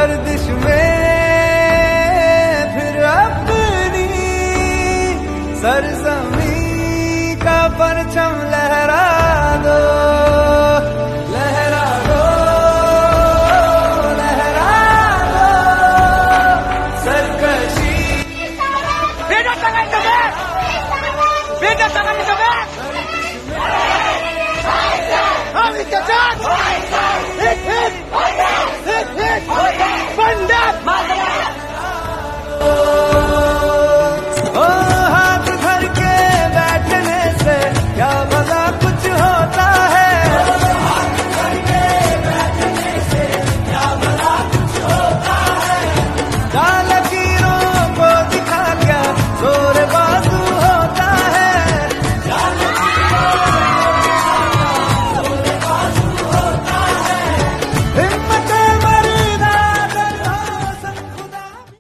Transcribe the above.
गर्दिश में फिर अपनी सरजमी का परचम लहरा दो, लहरा दो, लहरा दो सरकशी। बेटा tangan ke bawah, bedah tangan ke bawah. Hamid Kajan, hit, hit, hit, hit.